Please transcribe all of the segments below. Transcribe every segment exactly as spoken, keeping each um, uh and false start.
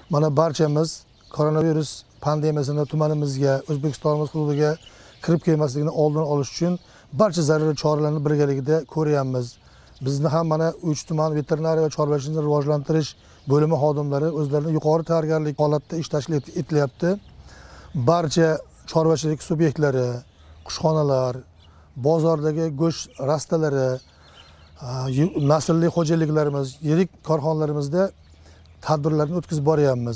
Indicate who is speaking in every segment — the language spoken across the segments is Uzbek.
Speaker 1: Mana barchamiz koronavirus pandemiyasini tumanimizga, O'zbekistonimiz hududiga kirib kelmasligini oldini olish uchun barcha zaruriy choralarni birgalikda ko'ryapmiz. Bizni ham mana uch tuman veterinariya va chorvachilikni rivojlantirish bo'limi xodimlari o'zlarini yuqori tayyorgarlik holatda ish tashkil etilyapti. Barcha chorvachilik subyektlari, qushxonalar, bozordagi go'sht rastalari, naslli xo'jaliklarimiz, yirik korxonalarimizda tadbirlarni o'tkazib boryapmiz.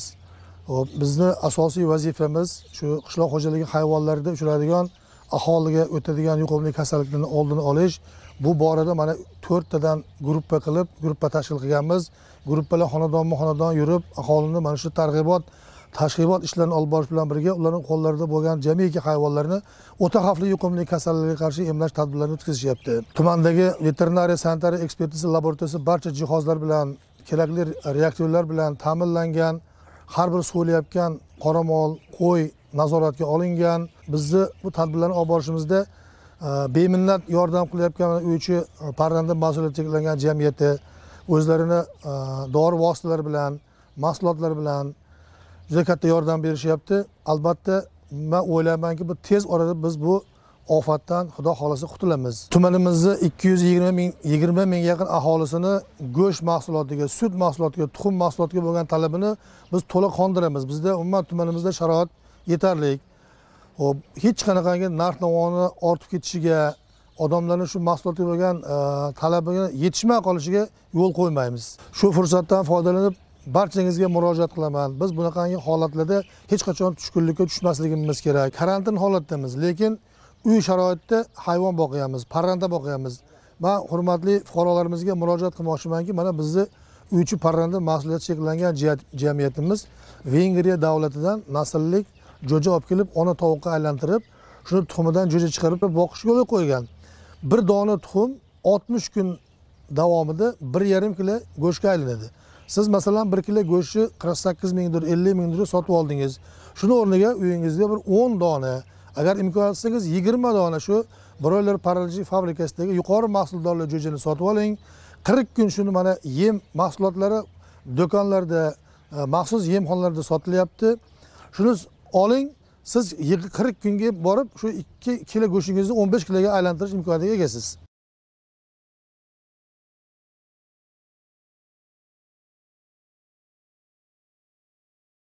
Speaker 1: Bizni asosiy vazifamiz shu qishloq xo'jaligi hayvonlarida uchraydigan aholiga o'tadigan yuqumli kasalliklarni oldini olish. Bu borada mana to'rttadan gruppa qilib, gruppa tashkil qilganmiz. Gruppalar xonadonma-xonadon yurib, aholini mana shu targ'ibot, tashg'ibot ishlarini olib borish bilan birga ularning qo'llarida bo'lgan jamiki hayvonlarni o'ta xavfli yuqumli kasalliklarga qarshi emlash tadbirlarini o'tkazishyapti. Tumandagi veterinariya sanitariya ekspertiza laboratoriyasi barcha jihozlar bilan, kerakli reaktivlar bilan ta'minlangan, har bir so'layotgan qoramol, qo'y nazoratga olingan. Bizni bu tadbirlarni olib borishimizda beminnat yordam qilayotgan uychi parranda mas'uliyati cheklangan jamiyati o'zlarini dori vositalari bilan, mahsulotlar bilan juda katta yordam berishyapti. Albatta, men o'ylaymanki, bu tez orada biz bu ofatdan xudo xolasa qutulamiz. Tumanimizda ikki yuz yigirma ming yaqin aholisini go'sht mahsulotiga, sut mahsulotiga, tuxum mahsulotiga bo'lgan talabini biz to'liq qondiramiz. Bizda umuman tumanimizda sharoit yetarli. Hop, hech qanaqangi narx-navoni ortib ketishiga, odamlarning shu mahsulotga bo'lgan talabiga yetishmay qolishiga yo'l qo'ymaymiz. Shu fursatdan foydalanib barchangizga murojaat qilaman. Biz bunaqangi holatlarda hech qachon tushkunlikka tushmasligimiz kerak. Karantin holatdamiz, lekin uy sharoitida hayvon boqyapmiz, parranda boqyapmiz. Men hurmatli fuqarolarimizga murojaat qilmoqchimanki, mana bizni uychi parranda mas'uliyati cheklangan jamiyatimiz Vengriya davlatidan nasllik jo'ja olib kelib, ona tovuqqa aylantirib, shuni tuxumidan jo'ja chiqarib boqishga yo'l qo'ygan. Bir dona tuxum oltmish kun davomida bir yarim kilo go'shtga aylanadi. Siz masalan bir kilo go'shtni qirq sakkiz mingdir, ellik mingdir sotib oldingiz. Shuni o'rniga uyingizda bir o'n dona, agar imkon qilsangiz yigirma dona shu broiler parrandachilik fabrikasidagi yuqori mahsuldorli jo'jani sotib oling. qirq kun shuni mana yem mahsulotlari do'konlarda, maxsus yemxonalarda sotilyapti. Shuni oling, siz qirq kunga borib shu ikki kilo go'shtingizni o'n besh kiloga aylantirish imkoniyatiga egasiz.